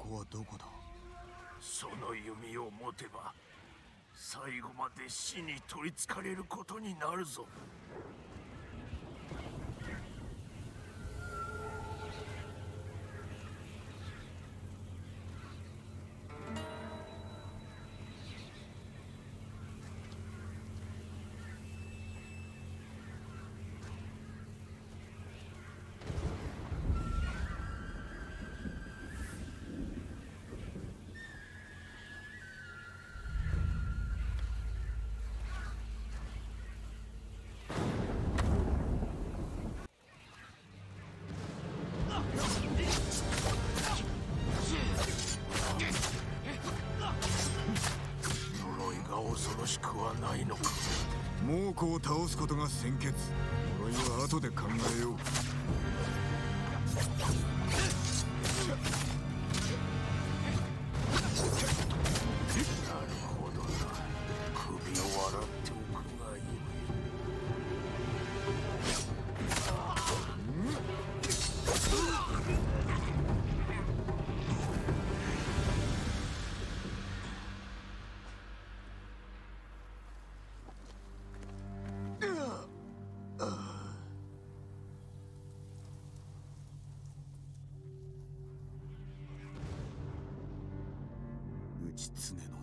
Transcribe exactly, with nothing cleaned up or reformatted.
こはどこだ？ その弓を持てば最後まで死に取りつかれることになるぞ。恐ろしくはないのか。 猛虎を倒すことが先決。呪いは後で考えよう。 なるほどな。首を洗っておくがいい。 内常の